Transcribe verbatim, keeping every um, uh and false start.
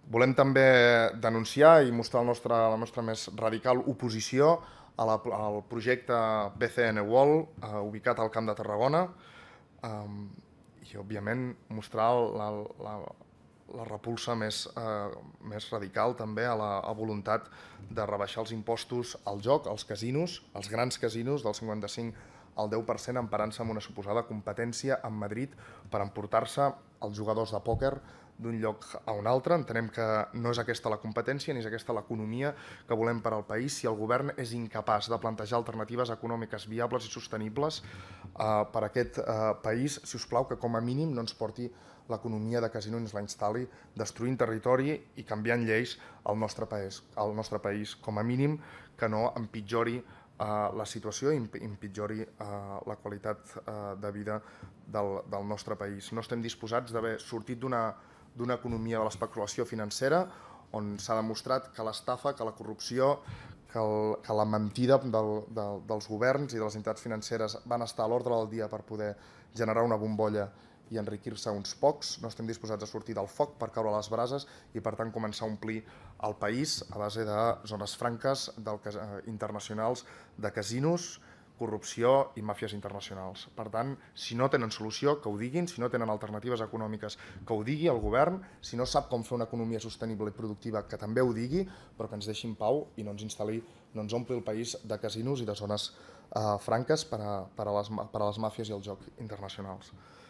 Volem també denunciar i mostrar el nostre, la nostra més radical oposició a la, al projecte B C N World, eh, ubicat al Camp de Tarragona, eh, i, òbviament, mostrar la, la, la repulsa més, eh, més radical també a la a voluntat de rebaixar els impostos al joc, als casinos, als grans casinos, del cinquanta-cinc al deu per cent, emparant-se en una suposada competència amb Madrid per emportar-se els jugadors de pòquer d'un lloc a un altre. Entenem que no és aquesta la competència ni és aquesta l'economia que volem per al país si el govern és incapaç de plantejar alternatives econòmiques viables i sostenibles eh, per a aquest eh, país. Si us plau, que com a mínim no ens porti l'economia de casino i ens la instal·li destruint territori i canviant lleis al nostre país, al nostre país. Com a mínim que no empitjori Uh, la situació i empitjori uh, la qualitat uh, de vida del, del nostre país. No estem disposats d'haver sortit d'una economia de l'especulació financera on s'ha demostrat que l'estafa, que la corrupció, que, el, que la mentida del, del, dels governs i de les entitats financeres van estar a l'ordre del dia per poder generar una bombolla i enriquir-se uns pocs. No estem disposats a sortir del foc per caure a les brases i, per tant, començar a omplir el país a base de zones franques del, eh, internacionals de casinos, corrupció i màfies internacionals. Per tant, si no tenen solució, que ho diguin, si no tenen alternatives econòmiques, que ho digui el govern, si no sap com fer una economia sostenible i productiva, que també ho digui, però que ens deixi en pau i no ens instal·li, no ens ompli el país de casinos i de zones eh, franques per a, per, a les, per a les màfies i el joc internacionals.